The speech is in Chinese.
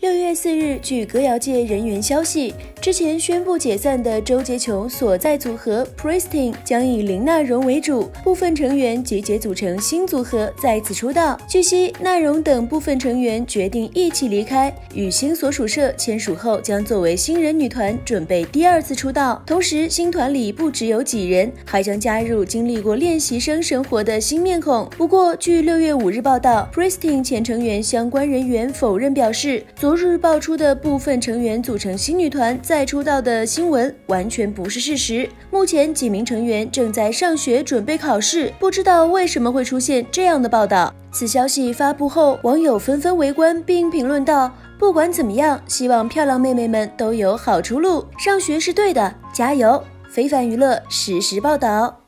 6月4日，据歌谣界人员消息，之前宣布解散的周杰琼所在组合 Pristin 将以林娜荣为主，部分成员集结组成新组合再次出道。据悉，娜荣等部分成员决定一起离开，与新所属社签署后，将作为新人女团准备第2次出道。同时，新团里不只有几人，还将加入经历过练习生生活的新面孔。不过，据6月5日报道 ，Pristin 前成员相关人员否认表示，昨日爆出的部分成员组成新女团再出道的新闻完全不是事实。目前几名成员正在上学准备考试，不知道为什么会出现这样的报道。此消息发布后，网友纷纷围观并评论道：“不管怎么样，希望漂亮妹妹们都有好出路，上学是对的，加油！”非凡娱乐实时报道。